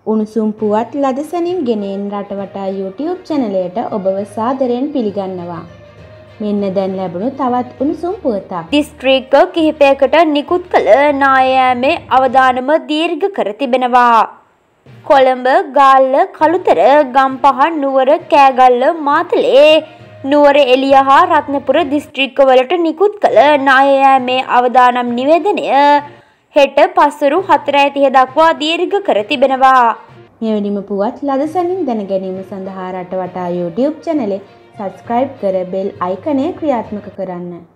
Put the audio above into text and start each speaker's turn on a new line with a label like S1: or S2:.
S1: උණුසුම් පුවත් ලදසනින් ගෙනෙන රටවටා YouTube චැනලයට ඔබව සාදරයෙන් පිළිගන්නවා. මෙන්න දැන් ලැබුණු තවත් උණුසුම් පුවතක්. දිස්ත්‍රික්ක කිහිපයකට නිකුත් කළ නායෑමේ අවදානම දීර්ඝ කර තිබෙනවා. කොළඹ, ගාල්ල, කළුතර, ගම්පහ, නුවර, කෑගල්ල, මාතලේ, නුවර එළිය හා රත්නපුර දිස්ත්‍රික්කවලට නිකුත් කළ නායෑමේ අවදානම් නිවේදනය හෙට පස්වරු 4:30 දක්වා දීර්ඝ කර තිබෙනවා. මෙවැනිම පුවත් ලදසනින් දැන ගැනීම සඳහා රටවටා YouTube චැනලය සබ්ස්ක්‍රයිබ් කර බෙල් අයිකනය ක්‍රියාත්මක කරන්න.